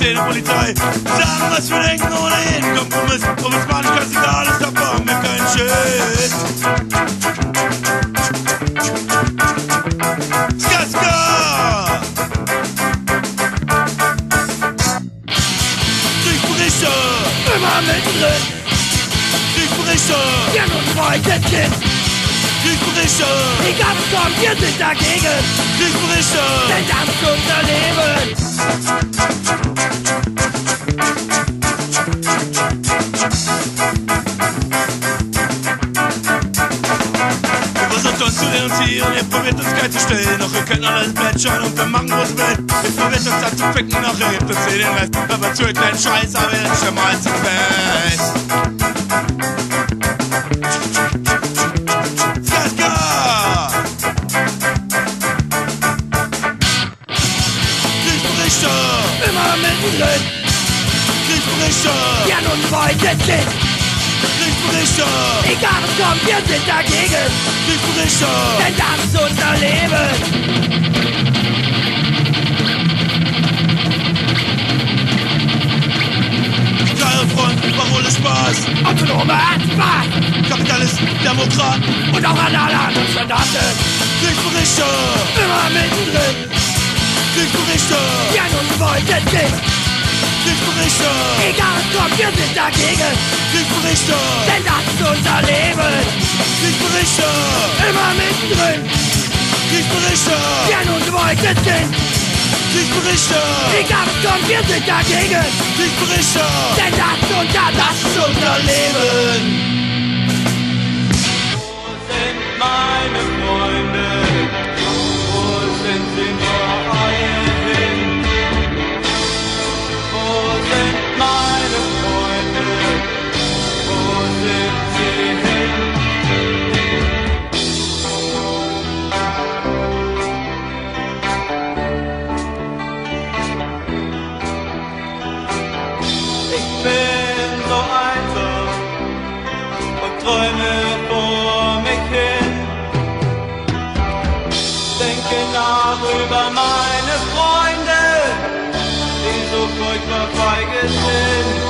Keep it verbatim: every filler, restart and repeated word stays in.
stehen die Polizei. Sagen, was wir denken ohne jeden Kompromiss. Ob es mal nicht ganz egal ist, da brauchen wir keinen Shit. Ska, ska! Kriegsberichte! Immer mittendrin, Kriegsberichte! wir nun heute sind. Kriegsberichte! Egal was kommt, wir sind dagegen, Kriegsberichte! denn das ist unser Leben. Wir versucht uns zu denunzieren, ihr probiert uns kalt zu stellen. Doch ihr könnt alles Bett schauen und wir machen, was wir wollen. Ihr probiert uns da zu ficken, doch ihr gebt uns hier den Rest. Aber zu kleinen Scheiß, aber ihr ist schon mal zu fest. Ska, ska! Kriegsberichte! Immer mittendrin, Kriegsberichte! wir nun heute sind. Kriegsberichte! Egal was kommt, wir sind dagegen, Kriegsberichte! denn das ist unser Leben. Klare Front, Parole Spaß! Autonome Spaß Kapitalisten, Demokraten! und auch an alle anderen Soldaten. Kriegsberichte! Immer mittendrin, Kriegsberichte! wir nun heute sind. Kriegsberichte! Egal was kommt, wir sind dagegen, Kriegsberichte! denn das ist unser Leben. Kriegsberichte! Immer mittendrin, Kriegsberichte! wir nun heute sind. Kriegsberichte! Egal was kommt, wir sind dagegen, Kriegsberichte! denn das ist unser, das ist unser Leben. Wo sind meine Freunde? Wo sind sie nur hin? Wo sind meine Freunde? Wo sind sie hin? Ich bin so einsam und träume vor mich hin. Denke nach über meine Freunde, die so furchtbar feige sind.